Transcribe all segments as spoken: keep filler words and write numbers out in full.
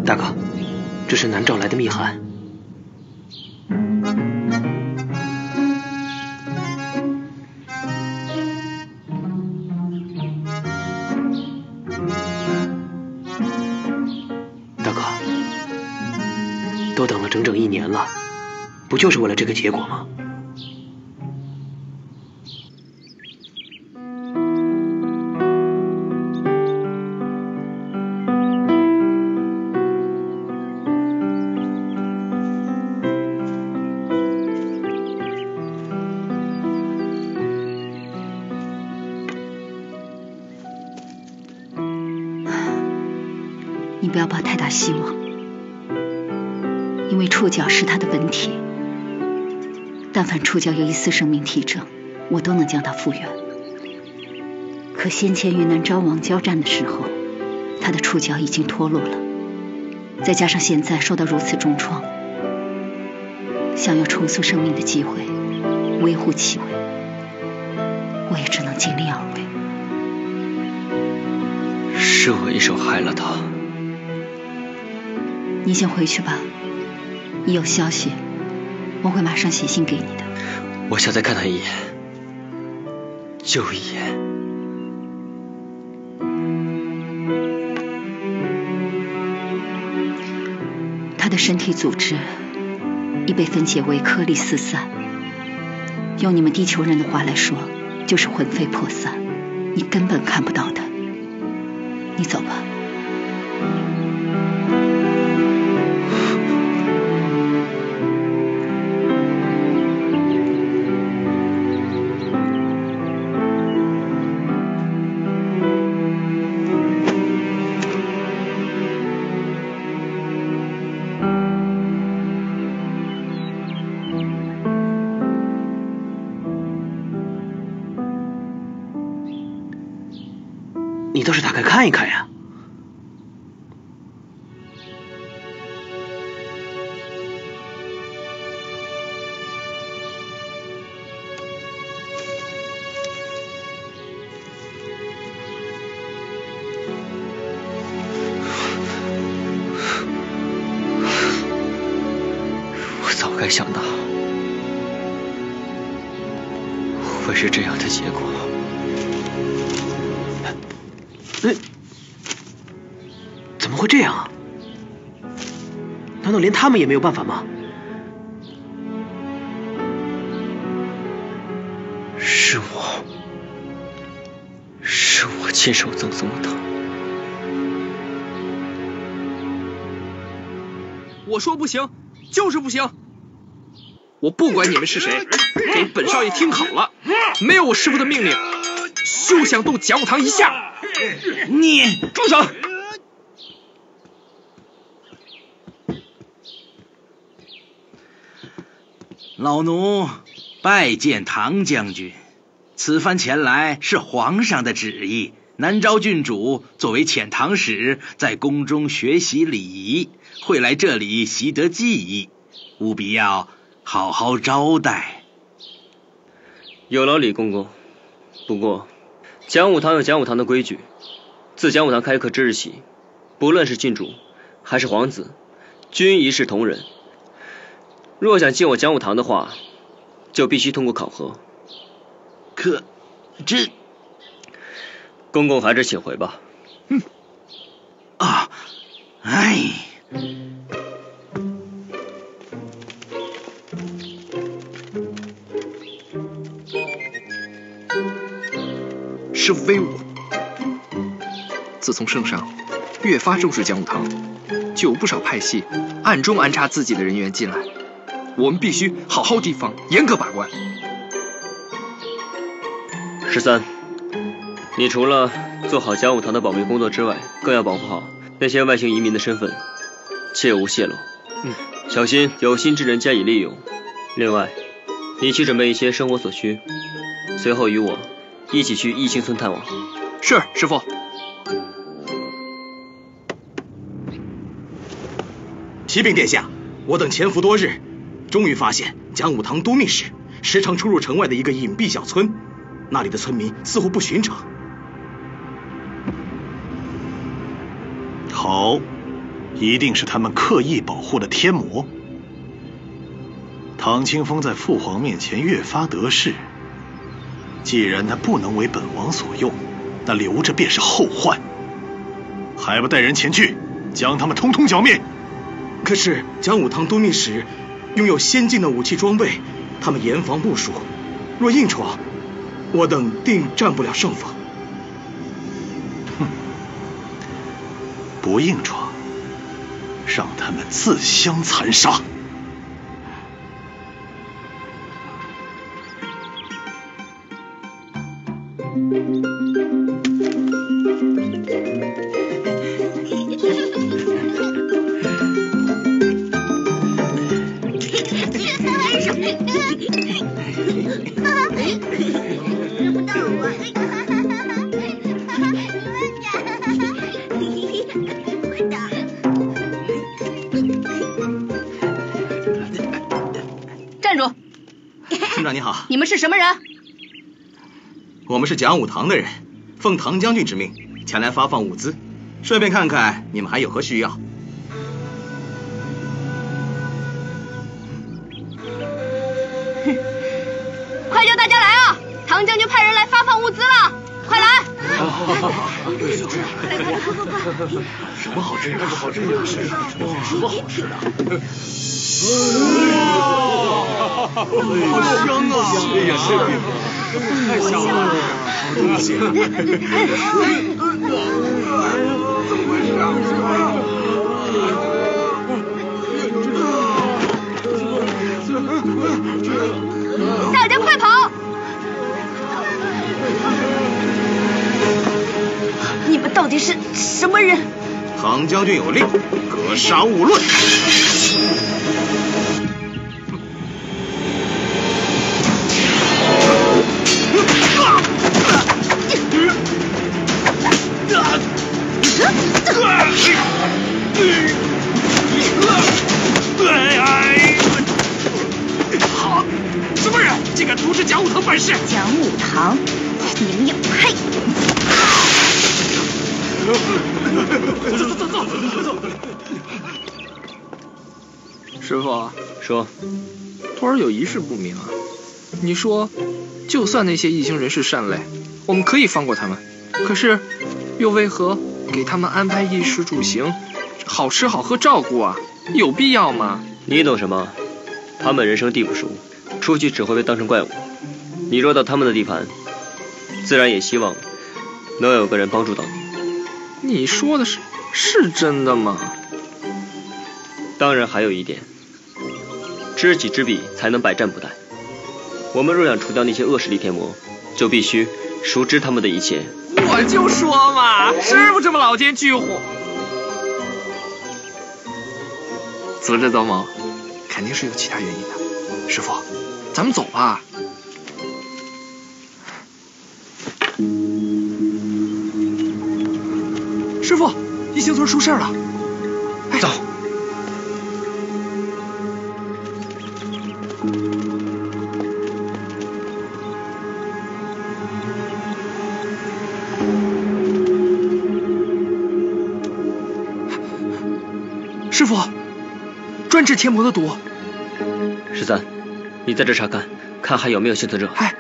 大哥，这是南诏来的密函。大哥，都等了整整一年了，不就是为了这个结果吗？ 你不要抱太大希望，因为触角是他的本体，但凡触角有一丝生命体征，我都能将它复原。可先前与南诏王交战的时候，他的触角已经脱落了，再加上现在受到如此重创，想要重塑生命的机会微乎其微，我也只能尽力而为。 是我一手害了他。 你先回去吧，一有消息，我会马上写信给你的。 我想再看他一眼，就一眼。 他的身体组织已被分解为颗粒四散，用你们地球人的话来说，就是魂飞魄散，你根本看不到他。你走吧。 你倒是打开看一看呀！我早该想到会是这样的结果。 哎，怎么会这样啊？难道连他们也没有办法吗？是我，是我亲手赠送了他。 我说不行，就是不行！我不管你们是谁，给本少爷听好了，没有我师父的命令，休想动讲武堂一下！ 你住手！ 老奴拜见唐将军，此番前来是皇上的旨意。南诏郡主作为遣唐使，在宫中学习礼仪，会来这里习得技艺，务必要好好招待。 有劳李公公。不过，讲武堂有讲武堂的规矩。 自讲武堂开课之日起，不论是郡主还是皇子，均一视同仁。若想进我讲武堂的话，就必须通过考核。 可，这…… 公公还是请回吧。 嗯。啊，哎。 师父威武！ 自从圣上越发重视讲武堂，就有不少派系暗中安插自己的人员进来，我们必须好好提防，严格把关。 十三，你除了做好讲武堂的保密工作之外，更要保护好那些外星移民的身份，切勿泄露。 嗯， 小心有心之人加以利用。另外，你去准备一些生活所需，随后与我一起去异星村探望。 是，师父。 启禀殿下，我等潜伏多日，终于发现讲武堂多密室，时常出入城外的一个隐蔽小村，那里的村民似乎不寻常。 好， 一定是他们刻意保护的天魔。唐清风在父皇面前越发得势，既然他不能为本王所用，那留着便是后患。还不带人前去，将他们通通剿灭！ 可是讲武堂都密使拥有先进的武器装备，他们严防部署，若硬闯，我等定占不了上风。 哼，不硬闯，让他们自相残杀。 站住！ 村长你好， 你们是什么人？ 我们是讲武堂的人，奉唐将军之命前来发放物资，顺便看看你们还有何需要。 快叫大家来啊！唐将军派人来发放物资了，快来！ 什么好吃的？好吃的？什么好吃的？好香啊！哎呀，这饼太香了，好东西！怎么回事啊？ 大家快跑！你们到底是什么人？ 唐将军有令，格杀勿论。好，什么人竟敢阻止讲武堂办事？ 讲武堂，你们也配？ 走走走走走走！ 师傅说， 徒儿有一事不明啊。你说，就算那些异星人士善类，我们可以放过他们，可是又为何给他们安排衣食住行，好吃好喝照顾啊？有必要吗？ 你懂什么？他们人生地不熟，出去只会被当成怪物。你若到他们的地盘，自然也希望能有个人帮助到你。 你说的是是真的吗？ 当然还有一点，知己知彼才能百战不殆。我们若想除掉那些恶势力天魔，就必须熟知他们的一切。 我就说嘛，师傅这么老奸巨猾，阻止走某，肯定是有其他原因的。师傅，咱们走吧。师傅，一星村出事了，哎、走。师傅，专治天魔的毒。 十三，你在这查看，看还有没有幸存者。 哎。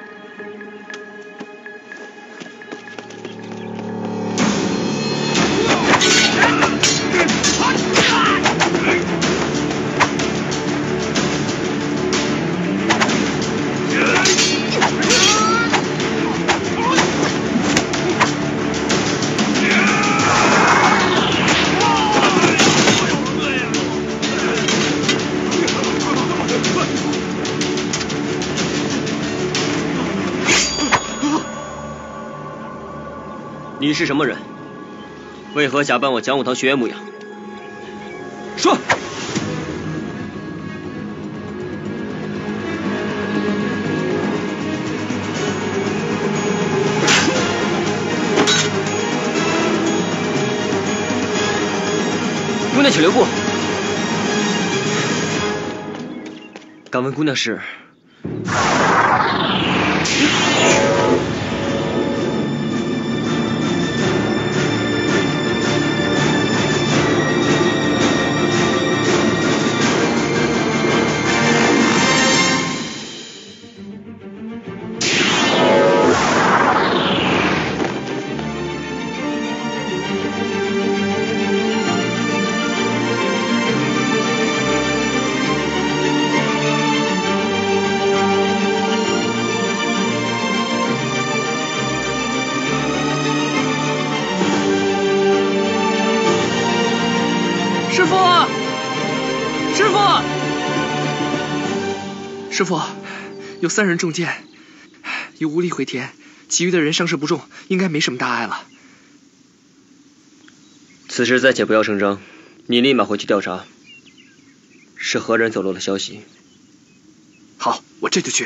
你是什么人？为何假扮我讲武堂学员模样？说！姑娘，请留步。敢问姑娘是？ 师父，有三人中箭，已无力回天，其余的人伤势不重，应该没什么大碍了。 此事暂且不要声张，你立马回去调查，是何人走漏了消息。 好，我这就去。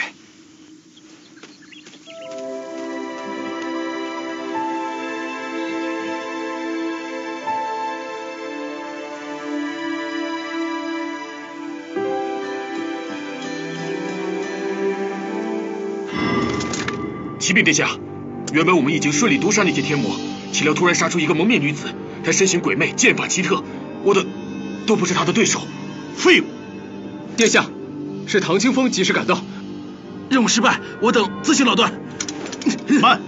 启禀殿下，原本我们已经顺利毒杀那些天魔，岂料突然杀出一个蒙面女子，她身形鬼魅，剑法奇特，我的都不是她的对手。废物！ 殿下，是唐清风及时赶到， 任务失败，我等自行了断。 慢！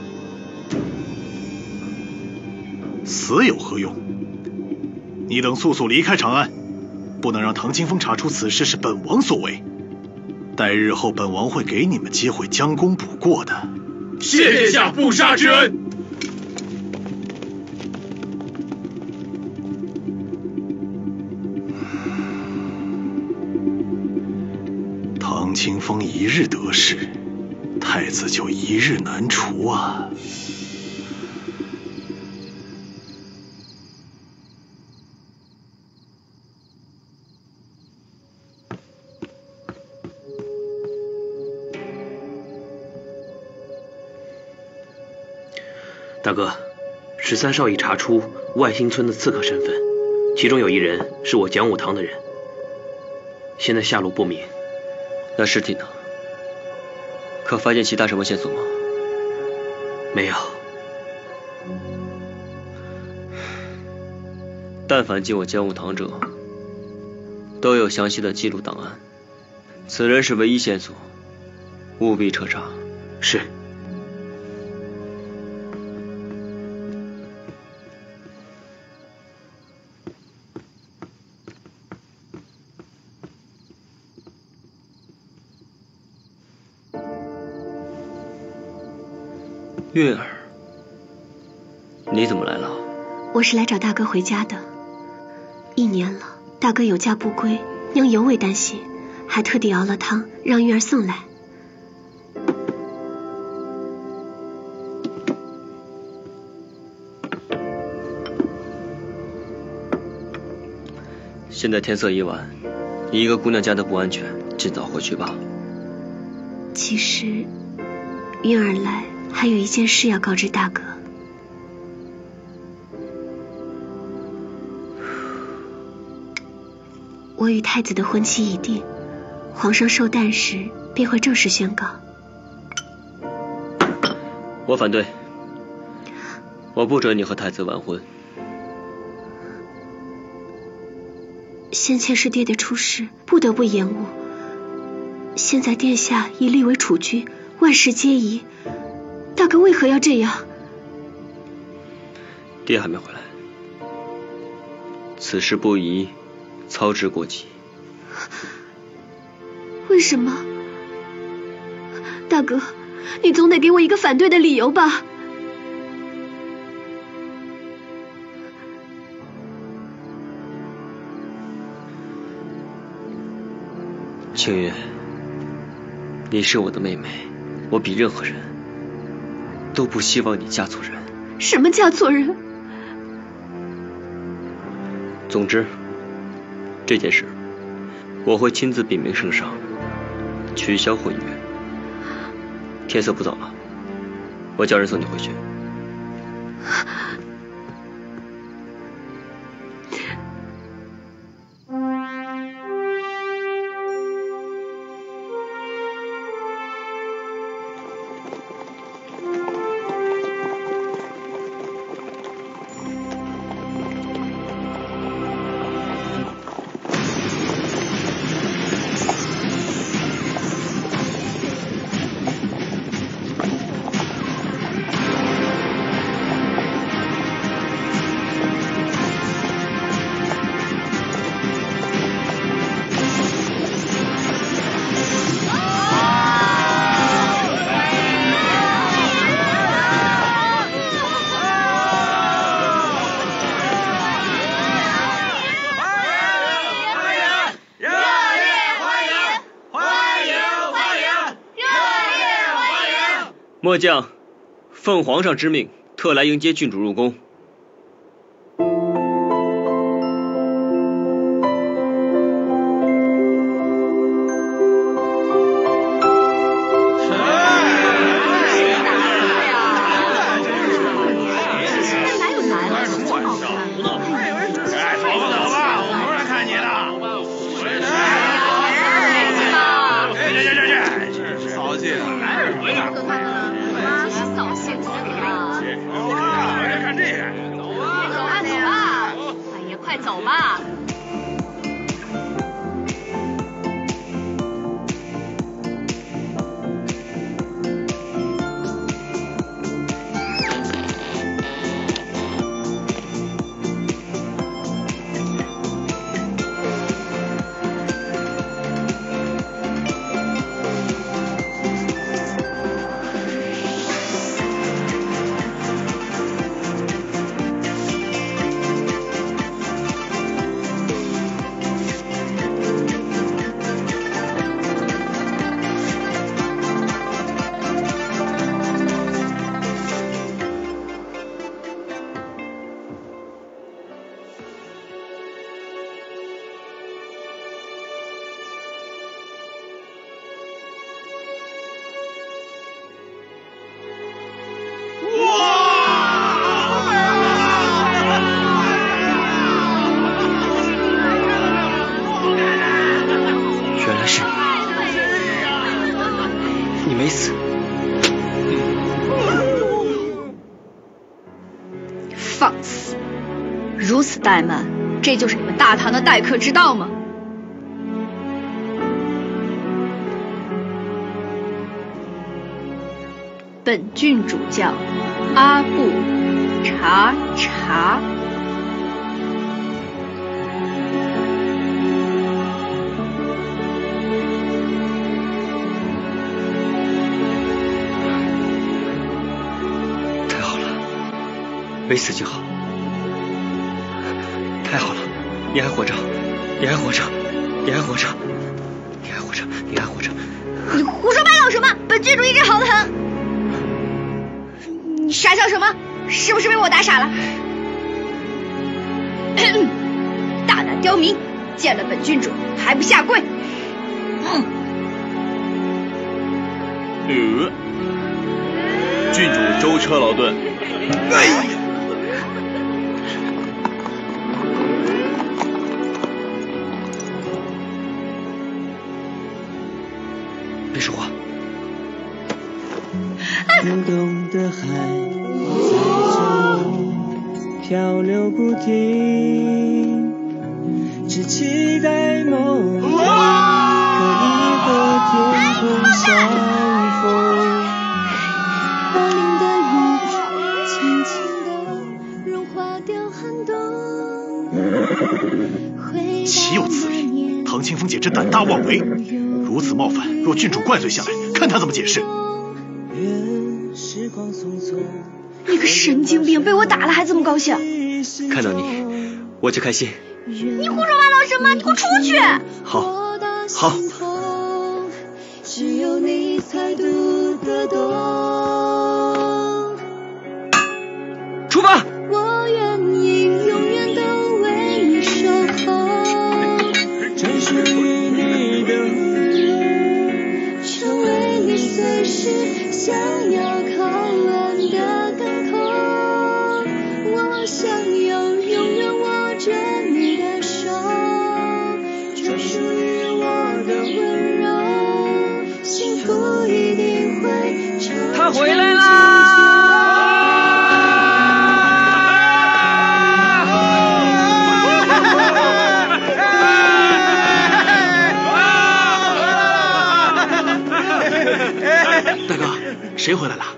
死有何用？你等速速离开长安，不能让唐清风查出此事是本王所为。待日后，本王会给你们机会将功补过的。 谢殿下不杀之恩。 唐清风一日得势，太子就一日难除啊！ 大哥，十三少已查出万兴村的刺客身份，其中有一人是我讲武堂的人，现在下落不明。 那尸体呢？可发现其他什么线索吗？ 没有。 但凡进我讲武堂者，都有详细的记录档案，此人是唯一线索，务必彻查。 是。 月儿，你怎么来了？ 我是来找大哥回家的。一年了，大哥有家不归，娘尤为担心，还特地熬了汤让月儿送来。 现在天色已晚，你一个姑娘家的不安全，尽早回去吧。 其实，月儿来还有一件事要告知大哥。我与太子的婚期已定，皇上寿诞时便会正式宣告。 我反对，我不准你和太子完婚。 先前是爹爹出事，不得不延误。现在殿下已立为储君，万事皆宜，大哥为何要这样？ 爹还没回来，此事不宜操之过急。 为什么？大哥，你总得给我一个反对的理由吧。 清月，你是我的妹妹，我比任何人都不希望你嫁错人。 什么嫁错人？ 总之，这件事我会亲自禀明圣上，取消婚约。天色不早了，我叫人送你回去。 末将奉皇上之命，特来迎接郡主入宫。 如此怠慢，这就是你们大唐的待客之道吗？本郡主叫阿布查查。 太好了，没死就好。太好了，你还活着，你还活着，你还活着，你还活着，你还活着！ 你胡说八道什么？本郡主一直好得很。你傻笑什么？是不是被我打傻了？大胆刁民，见了本郡主还不下跪？嗯。 呃，郡主舟车劳顿。哎呀！ 别说话。 流动的海在这里漂流不停，只期待某天可以和天空相逢。 暴淋的雨轻轻地融化掉寒冬。 岂有此理！唐清风简直胆大妄为，如此冒犯，若郡主怪罪下来，看他怎么解释。 你个神经病，被我打了还这么高兴？ 看到你我就开心。 你胡说八道什么？你给我出去！ 好，好。 只有你才读得懂。 出发！ 我愿意永远都为你守候， 专属于你的路，成为你随时想要靠岸的港口。我想要永远握着你的手，专属于我的温柔，幸福一定会长久。 他回来啦！ 大哥，谁回来了？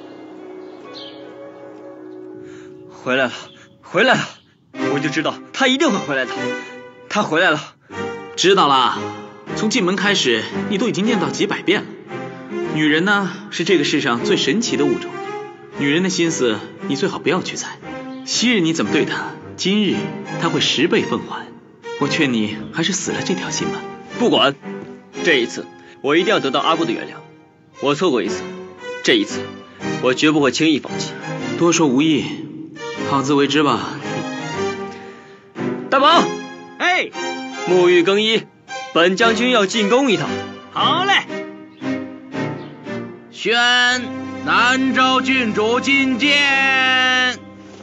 回来了，回来了！我就知道他一定会回来的。他回来了。 知道了，从进门开始，你都已经念叨几百遍了。女人呢，是这个世上最神奇的物种。女人的心思，你最好不要去猜。昔日你怎么对她，今日她会十倍奉还。我劝你还是死了这条心吧。 不管，这一次我一定要得到阿布的原谅。我错过一次， 这一次我绝不会轻易放弃。 多说无益，好自为之吧。 大宝， 哎， 沐浴更衣，本将军要进宫一趟。 好嘞。宣南诏郡主觐见。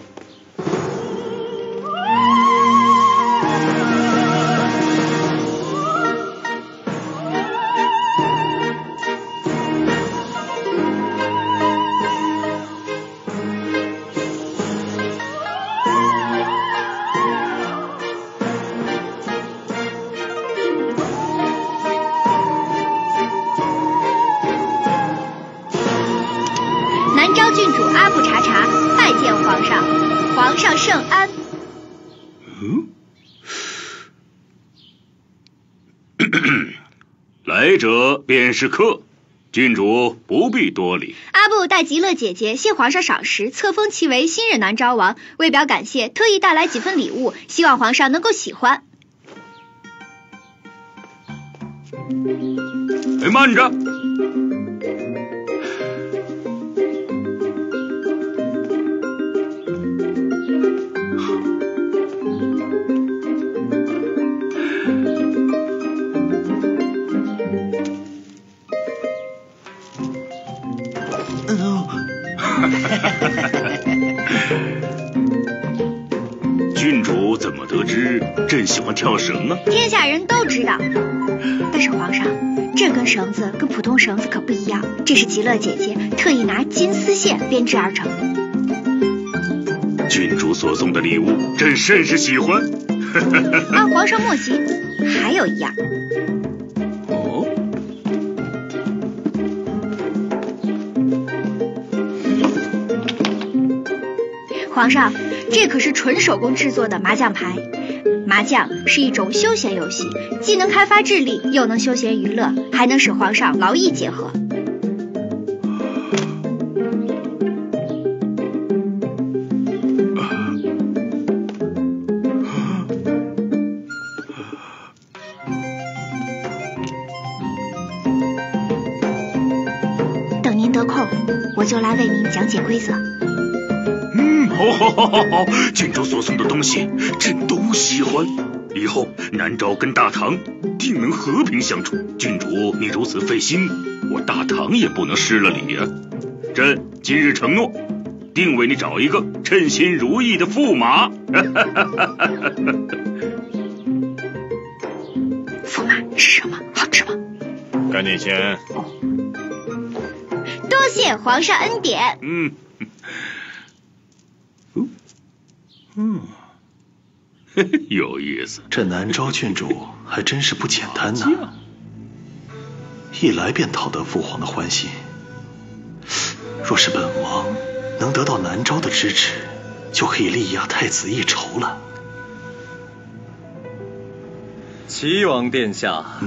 南诏郡主阿布查查拜见皇上，皇上圣安。 嗯，来者便是客，郡主不必多礼。 阿布代极乐姐姐谢皇上赏识，册封其为新任南诏王，为表感谢，特意带来几份礼物，希望皇上能够喜欢。 哎，慢着！郡主怎么得知朕喜欢跳绳呢？ 天下人都知道，但是皇上，这根绳子跟普通绳子可不一样，这是极乐姐姐特意拿金丝线编织而成。 郡主所送的礼物，朕甚是喜欢。 啊，皇上莫急，还有一样。 哦。 皇上，这可是纯手工制作的麻将牌。麻将是一种休闲游戏，既能开发智力，又能休闲娱乐，还能使皇上劳逸结合。等您得空，我就来为您讲解规则。 嗯，好，好，好，好，好，郡主所送的东西，朕都喜欢。以后南诏跟大唐定能和平相处。郡主，你如此费心，我大唐也不能失了礼啊。朕今日承诺，定为你找一个称心如意的驸马。 驸马是什么？好吃吗？ 赶紧先。 多谢皇上恩典。 嗯。嗯，有意思。 这南诏郡主还真是不简单呐，一来便讨得父皇的欢心。若是本王能得到南诏的支持，就可以力压太子一筹了。 齐王殿下，嗯、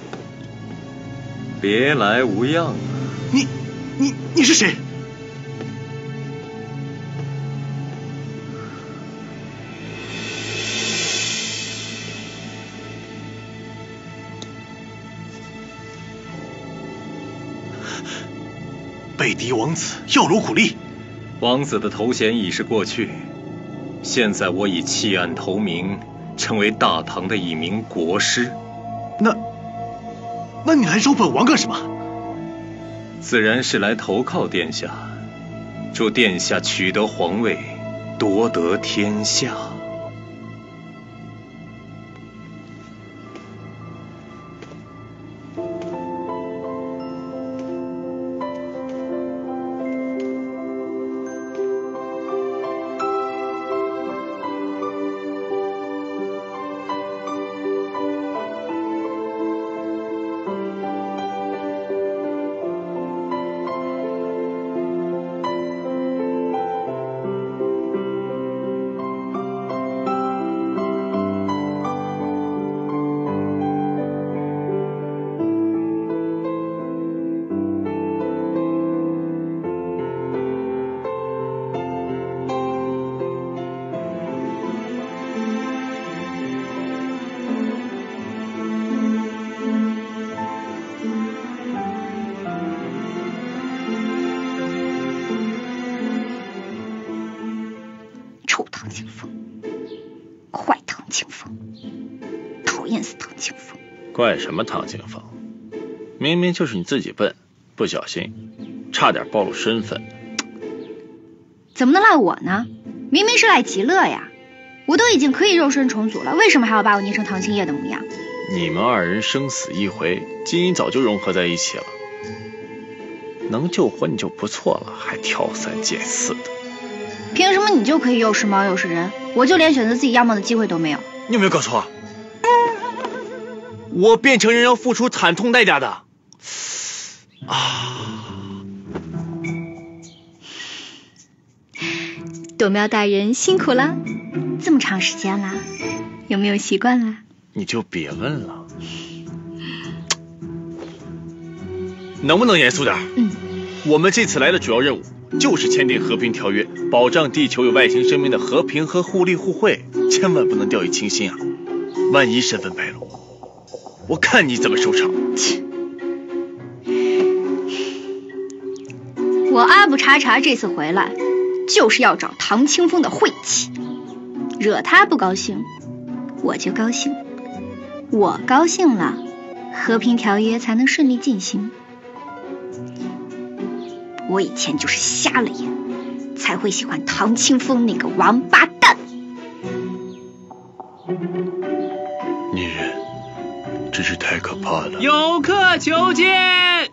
别来无恙啊！ 你、你、你是谁？贝迪王子耀如苦力。 王子的头衔已是过去，现在我已弃暗投明，成为大唐的一名国师。 那，那你来找本王干什么？ 自然是来投靠殿下，祝殿下取得皇位，夺得天下。 唐清风，坏唐清风，讨厌死唐清风。 怪什么唐清风？明明就是你自己笨，不小心，差点暴露身份。 怎么能赖我呢？明明是赖极乐呀！我都已经可以肉身重组了，为什么还要把我捏成唐青叶的模样？ 你们二人生死一回，基因早就融合在一起了，能救活你就不错了，还挑三拣四的。 凭什么你就可以又是猫又是人，我就连选择自己样貌的机会都没有？ 你有没有搞错？我变成人要付出惨痛代价的。啊！ 朵苗大人辛苦了，这么长时间啦，有没有习惯啦？ 你就别问了。 能不能严肃点？ 嗯， 我们这次来的主要任务就是签订和平条约，保障地球有外星生命的和平和互利互惠，千万不能掉以轻心啊！万一身份败露，我看你怎么收场。 我阿布查查这次回来，就是要找唐清风的晦气，惹他不高兴，我就高兴，我高兴了，和平条约才能顺利进行。我以前就是瞎了眼，才会喜欢唐清风那个王八蛋。 女人真是太可怕了。 有客求见。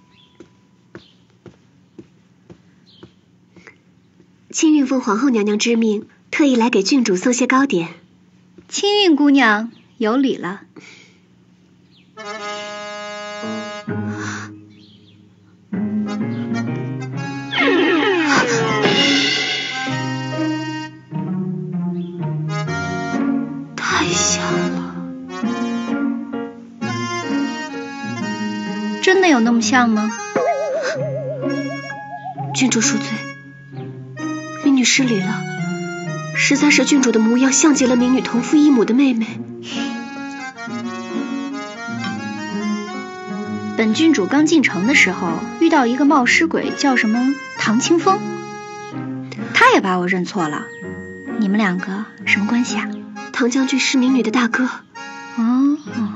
清运奉皇后娘娘之命，特意来给郡主送些糕点。 清运姑娘有礼了。 太香了。 真的有那么像吗？ 郡主恕罪，民女失礼了，实在是郡主的模样像极了民女同父异母的妹妹。 本郡主刚进城的时候遇到一个冒失鬼，叫什么唐清风，他也把我认错了。你们两个什么关系啊？ 唐将军是民女的大哥。 哦，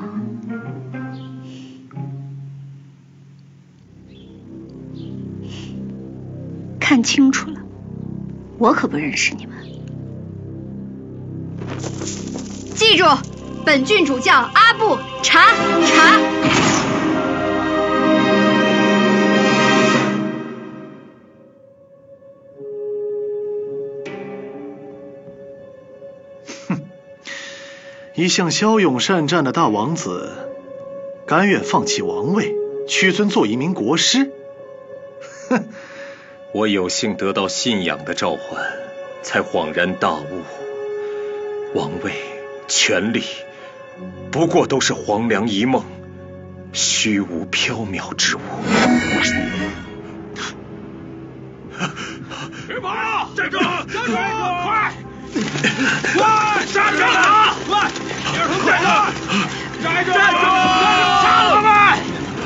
看清楚了，我可不认识你们。记住，本郡主叫阿布查查。 一向骁勇善战的大王子，甘愿放弃王位，屈尊做一名国师。 哼，我有幸得到信仰的召唤，才恍然大悟，王位、权力，不过都是黄粱一梦，虚无缥缈之物。 别跑！站住！站住！快！快！杀人啊！快！二头站住！站住！站住！杀了他们！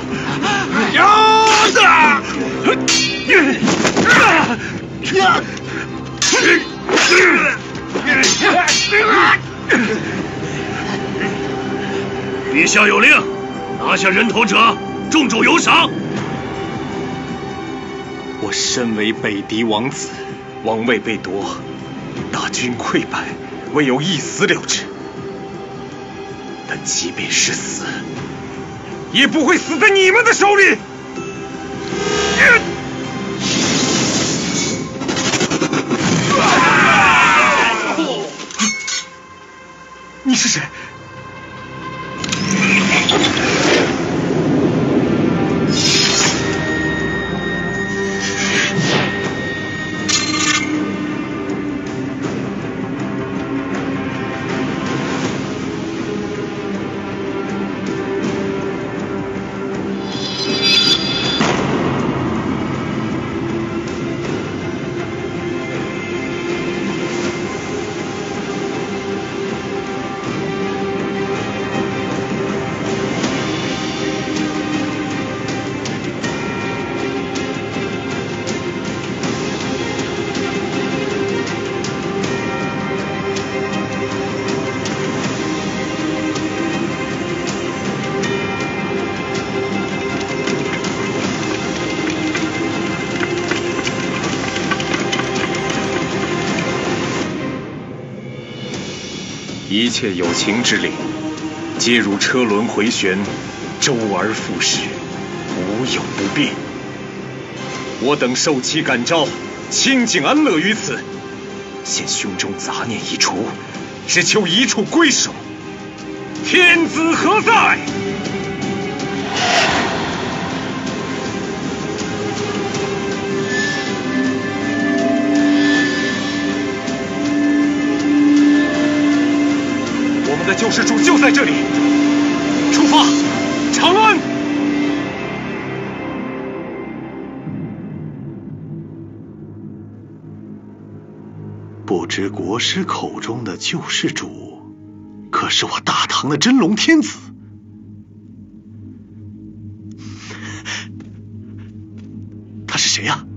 有的！陛下有令，拿下人头者，众主有赏。 我身为北狄王子，王位被夺，大军溃败，唯有一死了之。但即便是死，也不会死在你们的手里。你是谁？ 一切有情之理，皆如车轮回旋，周而复始，无有不变。我等受其感召，清静安乐于此，现胸中杂念一除，只求一处归守。天子何在？我们的救世主就在这里，出发，长安！ 不知国师口中的救世主，可是我大唐的真龙天子？他是谁呀？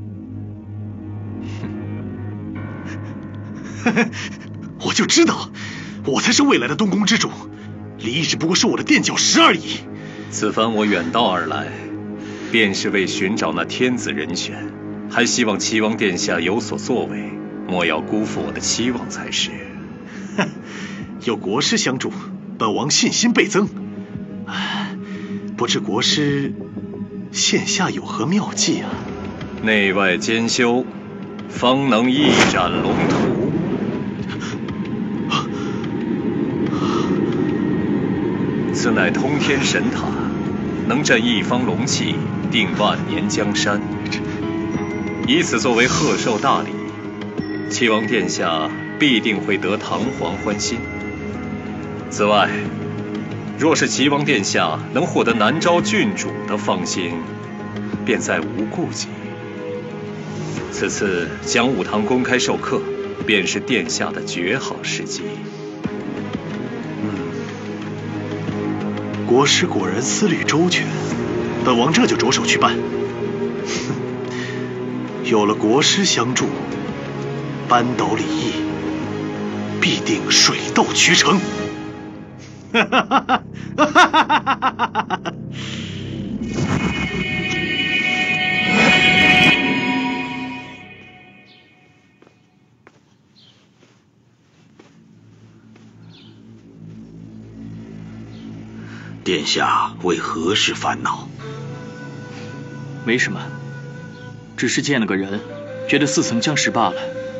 我就知道，我才是未来的东宫之主，李毅只不过是我的垫脚石而已。 此番我远道而来，便是为寻找那天子人选，还希望齐王殿下有所作为，莫要辜负我的期望才是。 哼，有国师相助，本王信心倍增。不知国师线下有何妙计啊？ 内外兼修，方能一展龙图。此乃通天神塔，能镇一方龙气，定万年江山。以此作为贺寿大礼，齐王殿下必定会得堂皇欢心。此外，若是齐王殿下能获得南诏郡主的芳心，便再无顾忌。此次讲武堂公开授课，便是殿下的绝好时机。 国师果然思虑周全，本王这就着手去办。有了国师相助，扳倒李毅，必定水到渠成。哈哈哈哈哈哈！ 殿下为何事烦恼？ 没什么，只是见了个人，觉得似曾相识罢了。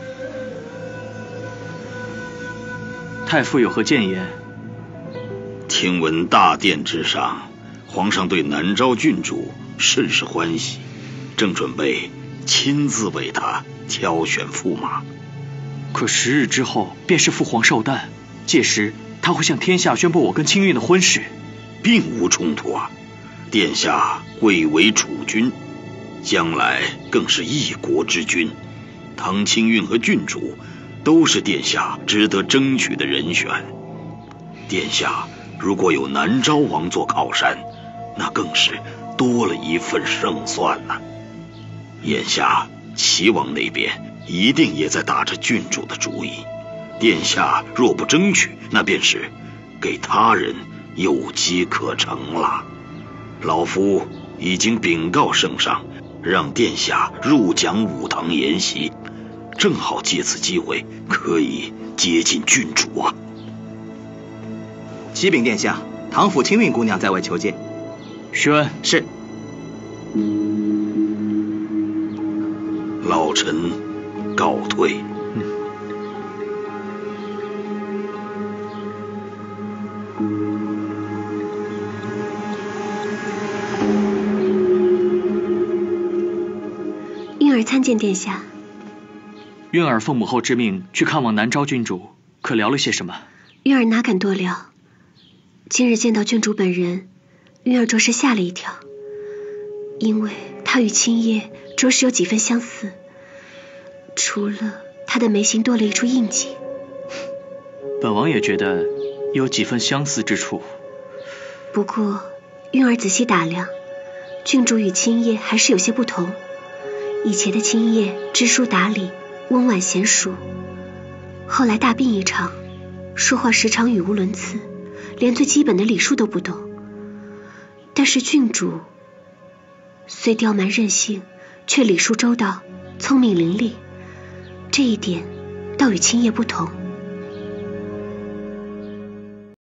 太傅有何谏言？ 听闻大殿之上，皇上对南诏郡主甚是欢喜，正准备亲自为他挑选驸马。 可十日之后便是父皇寿诞，届时他会向天下宣布我跟清运的婚事。 并无冲突啊！殿下贵为储君，将来更是一国之君。唐清运和郡主都是殿下值得争取的人选。殿下如果有南诏王做靠山，那更是多了一份胜算呐、啊。眼下齐王那边一定也在打着郡主的主意，殿下若不争取，那便是给他人有机可乘了。老夫已经禀告圣上，让殿下入讲武堂研习，正好借此机会可以接近郡主啊。 启禀殿下，唐府清运姑娘在外求见。 询问。 是。 老臣告退。 运儿参见殿下。 运儿奉母后之命去看望南诏郡主，可聊了些什么？ 运儿哪敢多聊。今日见到郡主本人，运儿着实吓了一跳，因为她与青叶着实有几分相似，除了她的眉心多了一处印记。 本王也觉得有几分相似之处。 不过运儿仔细打量，郡主与青叶还是有些不同。以前的青叶知书达理，温婉娴熟，后来大病一场，说话时常语无伦次，连最基本的礼数都不懂。但是郡主虽刁蛮任性，却礼数周到，聪明伶俐，这一点倒与青叶不同。